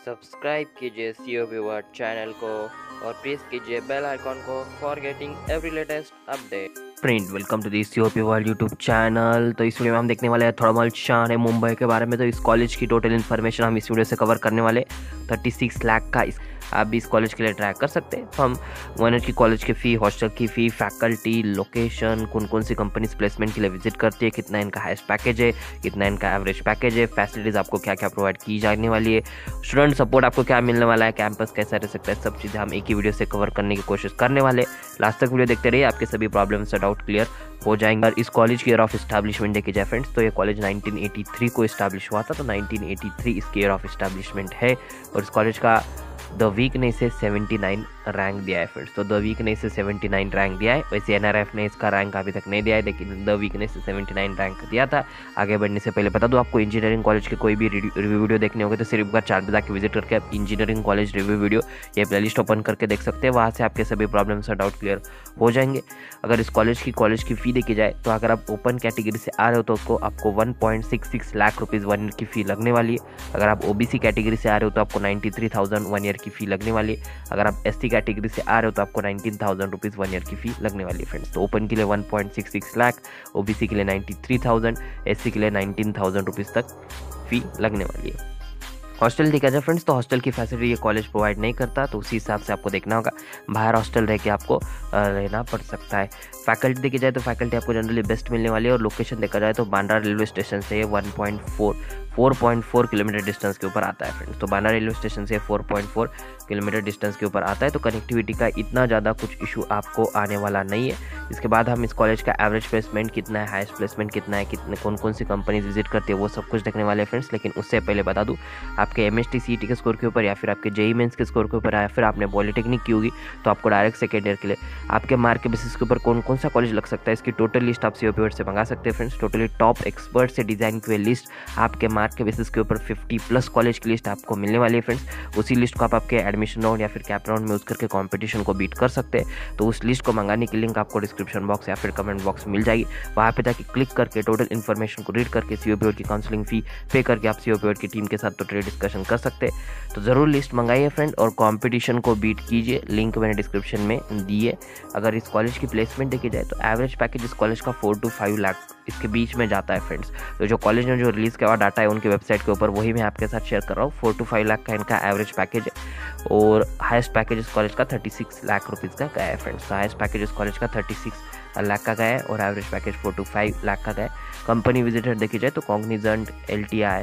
Subscribe कीजिए COB word channel को और प्रेस कीजिए बेल आइकॉन को for getting every latest update. Friend, welcome to this COB world YouTube channel. तो इस वीडियो में हम देखने वाले हैं थर्मल शान है मुंबई के बारे में। तो इस कॉलेज की टोटल इन्फॉर्मेशन हम इस वीडियो से कवर करने वाले। 36 लाख का आप भी इस कॉलेज के लिए ट्राई कर सकते हैं। तो हम 1 ईयर की कॉलेज की फ़ी, हॉस्टल की फ़ी, फैकल्टी, लोकेशन, कौन सी कंपनीज प्लेसमेंट के लिए विजिट करती है, कितना इनका हाईएस्ट पैकेज है, कितना इनका एवरेज पैकेज है, फैसिलिटीज़ आपको क्या क्या प्रोवाइड की जाने वाली है, स्टूडेंट सपोर्ट आपको क्या मिलने वाला है, कैंपस कैसा रह सकता है, सब चीज़ें हम एक ही वीडियो से कवर करने की कोशिश करने वाले। लास्ट तक वीडियो देखते रहिए, आपके सभी प्रॉब्लम्स से डाउट क्लियर हो जाएंगे। और इस कॉलेज की ईयर ऑफ एस्टैब्लिशमेंट देखी जाए फ्रेंड्स, तो ये कॉलेज 1983 को इस्टेब्लिश हुआ था। तो 1983 इसकी ईयर ऑफ एस्टैब्लिशमेंट है। और इस कॉलेज का द वीक ने इसे 79 रैंक दिया है फ्रेंड्स। तो द वीक ने इसे 79 रैंक दिया है। वैसे एनआरएफ ने इसका रैंक अभी तक नहीं दिया है, लेकिन द वीक ने इसे 79 रैंक दिया था। आगे बढ़ने से पहले बता दो, आपको इंजीनियरिंग कॉलेज के कोई भी रिव्यू वीडियो देखने होंगे तो सिर्फ एक बार चैनल पे जाकर विजिट करके आप इंजीनियरिंग कॉलेज रिव्यू वीडियो ये प्लेलिस्ट ओपन करके देख सकते हैं। वहाँ से आपके सभी प्रॉब्लम्स और डाउट क्लियर हो जाएंगे। अगर इस कॉलेज की फ़ी देखी जाए तो अगर आप ओपन कैटेगरी से आ रहे हो तो आपको 1.66 लाख रुपीज़ 1 ईयर की फ़ी लगने वाली है। अगर आप ओबीसी कैटेगरी से आ रहे हो तो आपको 93,000 1 ईयर की फ़ी लगने वाली है। अगर आप एसटी कैटेगरी से आ रहे हो तो आपको 19,000 रुपीज़ 1 ईयर की फ़ी लगने वाली है फ्रेंड्स। तो ओपन के लिए 1.66 लाख, ओबीसी के लिए 93,000, एससी के लिए 19,000 रुपीज़ तक फ़ी लगने वाली है। हॉस्टल देखा जाए फ्रेंड्स, तो हॉस्टल की फैसिलिटी ये कॉलेज प्रोवाइड नहीं करता, तो उसी हिसाब से आपको देखना होगा। बाहर हॉस्टल रह के आपको रहना पड़ सकता है। फैकल्टी देखी जाए तो फैकल्टी आपको जनरली बेस्ट मिलने वाली है। और लोकेशन देखा जाए तो बांद्रा रेलवे स्टेशन से 4.4 किलोमीटर डिस्टेंस के ऊपर आता है फ्रेंड्स। तो बांद्रा रेलवे स्टेशन से 4.4 किलोमीटर डिस्टेंस के ऊपर आता है। तो कनेक्टिविटी का इतना ज़्यादा कुछ इशू आपको आने वाला नहीं है। इसके बाद हम इस कॉलेज का एवरेज प्लेसमेंट कितना है, हाईएस्ट प्लेसमेंट कितना है, कितने कौन सी कंपनीज विजिट करती है, वो सब कुछ देखने वाले हैं फ्रेंड्स। लेकिन उससे पहले बता दूँ, आपके MST CET के स्कोर के ऊपर या फिर आपके JEE मेंस के स्कोर के ऊपर या फिर आपने पॉलिटेक्निक की होगी तो आपको डायरेक्ट सेकेंड ईयर के लिए आपके मार्क के बेसिस के ऊपर कौन सा कॉलेज लग सकता है, इसकी टोटल लिस्ट आप सीओपी वर्ड से मंगा सकते हैं फ्रेंड्स। टोटली टॉप एक्सपर्ट से डिज़ाइन की हुई लिस्ट आपके मार्क के बेसिस के ऊपर 50+ कॉलेज की लिस्ट आपको मिलने वाली है फ्रेंड्स। उसी लिस्ट को आप आपके एडमिशन राउंड या फिर कैप राउंड में यूज करके कंपटीशन को बीट कर सकते हैं। तो उस लिस्ट को मंगाने की लिंक आपको डिस्क्रिप्शन बॉक्स या फिर कमेंट बॉक्स में मिल जाएगी। वहाँ पे जाके क्लिक करके टोटल इन्फॉर्मेशन को रीड करके सीओपी वर्ड की काउंसलिंग फी पे करके आप सीओपी वर्ड की टीम के साथ टोटली डिस्कशन कर सकते हैं। तो ज़रूर लिस्ट मंगाइए फ्रेंड और कंपटीशन को बीट कीजिए। लिंक मैंने डिस्क्रिप्शन में दी है। अगर इस कॉलेज की प्लेसमेंट देखी जाए तो एवरेज पैकेज इस कॉलेज का 4 to 5 लाख इसके बीच में जाता है फ्रेंड्स। तो जो कॉलेज ने जो रिलीज़ किया हुआ डाटा है उनकी वेबसाइट के ऊपर वही मैं आपके साथ शेयर कर रहा हूँ। 4 to 5 लाख का इनका एवरेज पैकेज है। और हाईएस्ट पैकेज इस कॉलेज का 36 लाख रुपीज़ का गया है फ्रेंड्स। तो हाईएस्ट पैकेज इस कॉलेज का 36 लाख का गया है और एवरेज पैकेज 4 to 5 लाख का गया है। कंपनी विजिटर देखी जाए तो Cognizant, LTI,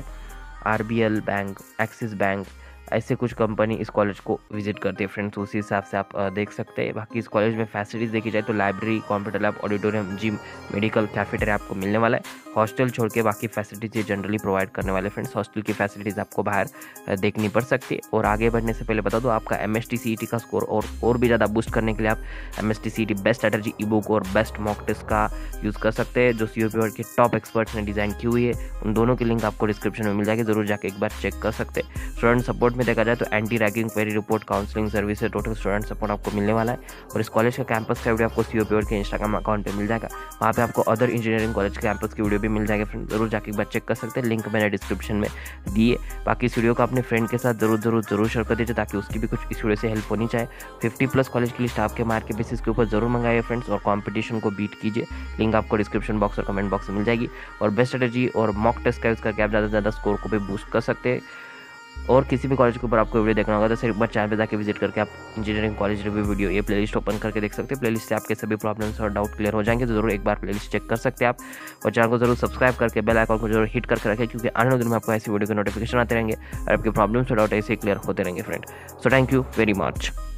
RBL bank, Axis bank, ऐसे कुछ कंपनी इस कॉलेज को विजिट करती है फ्रेंड्स। उसी हिसाब से आप देख सकते हैं। बाकी इस कॉलेज में फैसिलिटीज़ देखी जाए तो library, computer lab, auditorium, gym, medical, cafeteria आपको मिलने वाला है। हॉस्टल छोड़ के बाकी फैसिलिटीज़ ये जनरली प्रोवाइड करने वाले फ्रेंड्स। हॉस्टल की फैसिलिटीज़ आपको बाहर देखनी पड़ सकती है। और आगे बढ़ने से पहले बता दो, आपका MST CET का स्कोर और भी ज़्यादा बूस्ट करने के लिए आप MST CET best strategy ebook और बेस्ट मॉक टेस्ट का यूज़ कर सकते हैं, जो सीओपी वर्ड के टॉप एक्सपर्ट्स ने डिज़ाइन की हुई है। उन दोनों की लिंक आपको डिस्क्रिप्शन में मिल जाएगी, जरूर जाके एक बार चेक कर सकते हैं। स्टूडेंट सपोर्ट में देखा जाए तो anti ragging query report, counselling service से टोटल स्टूडेंट सपोर्ट आपको मिलने वाला है। और इस कॉलेज का कैंपस का वीडियो आपको सीओपी वर्ड के इंस्टाग्राम अकाउंट पे मिल जाएगा। वहाँ पे आपको अदर इंजीनियरिंग कॉलेज के कैंपस की वीडियो भी मिल जाएगी फ्रेंड। जरूर जाके एक बार चेक कर सकते हैं, लिंक मैंने डिस्क्रिप्शन में दी है। बाकी इस वीडियो को अपने फ्रेंड के साथ जरूर शेयर कर दीजिए ताकि उसकी भी कुछ इस वीडियो से हेल्प होनी चाहिए। 50+ कॉलेज की लिस्ट आपके मार्क के बेसिस के ऊपर जरूर मंगाइए फ्रेंड्स और कंपटीशन को बीट कीजिए। लिंक आपको डिस्क्रिप्शन बॉक्स और कमेंट बॉक्स में मिल जाएगी। और बेस्ट स्ट्रेटजी और मॉक टेस्ट का यूज़ करके आप ज़्यादा से ज़्यादा स्कोर को भी बूस्ट कर सकते हैं। और किसी भी कॉलेज के ऊपर आपको वीडियो देखना होगा तो सिर्फ एक बार चैनल पे जाके विजिट करके आप इंजीनियरिंग कॉलेज रिव्यू वीडियो ये प्लेलिस्ट ओपन करके देख सकते हैं। प्लेलिस्ट से आपके सभी प्रॉब्लम्स और डाउट क्लियर हो जाएंगे। तो जरूर एक बार प्लेलिस्ट चेक कर सकते हैं आप। और चैनल को जरूर सब्सक्राइब करके बेल आइकन को जरूर हिट करके रखें, क्योंकि आने वाले दिन में आपको ऐसी वीडियो के नोटिफिकेशन आते रहेंगे और आपके प्रॉब्लम्स और डाउट ऐसे क्लियर होते रहेंगे friend. So thank you very much.